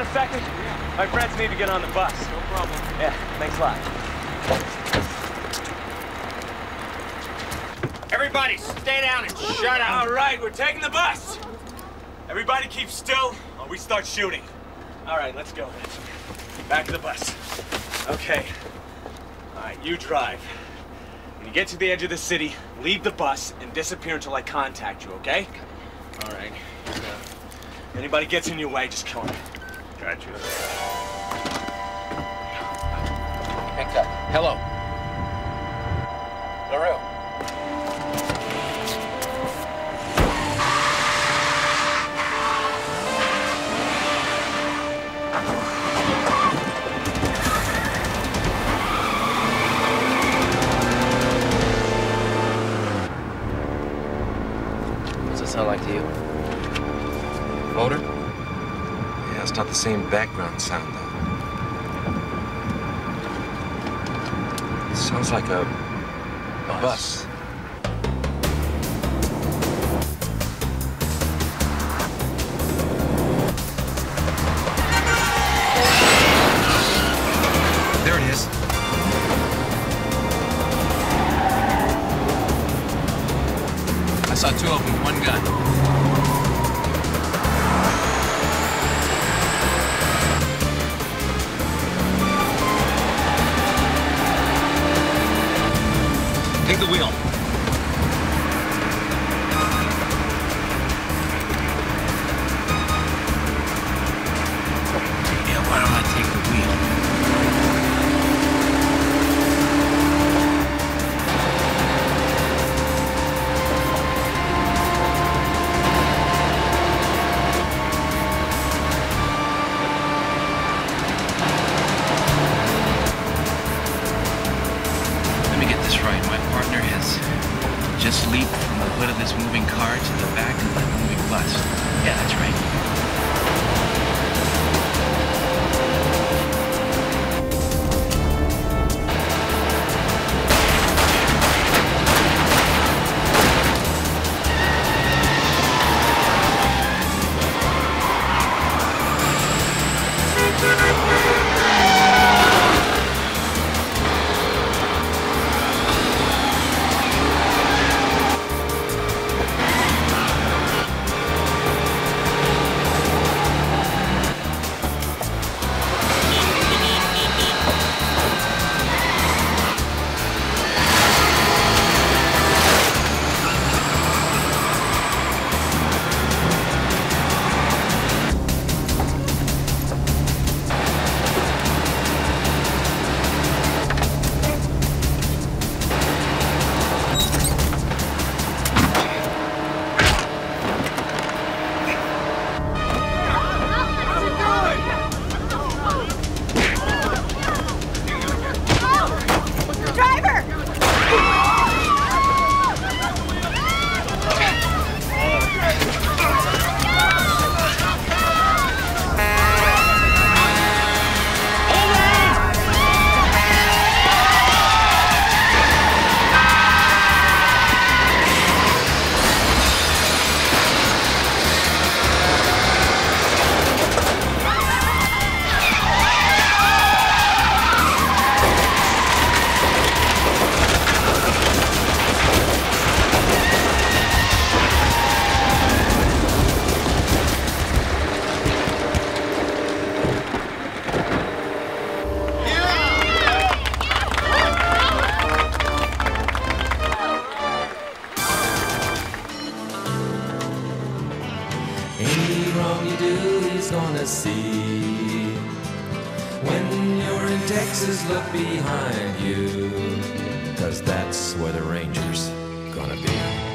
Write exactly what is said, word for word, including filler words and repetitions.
second? My friends need to get on the bus. No problem. Yeah, thanks a lot. Everybody, stay down and shut up. All right, we're taking the bus. Everybody keep still or we start shooting. All right, let's go. Back to the bus. Okay. All right, you drive. When you get to the edge of the city, leave the bus and disappear until I contact you, okay? All right. Uh, anybody gets in your way, just kill him. Got you. Picked up. Hello. LaRue. What's it sound like to you? Motor? Yeah, it's not the same background sound, though. It sounds like a, a bus. bus. There it is. I saw two of them, one gun. Take the wheel. Yeah, why don't I take the wheel? Let me get this right. My partner has just leaped from the hood of this moving car to the back of the moving bus. Yeah, that's right. Any wrong you do, he's gonna see. When you're in Texas, look behind you, 'cause that's where the Ranger's gonna be.